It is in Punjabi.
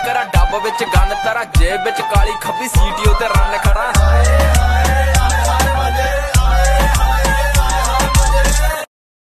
करा डब विच गन तरा जेब विच काली खब्बी सीटीओ ते रन खड़ा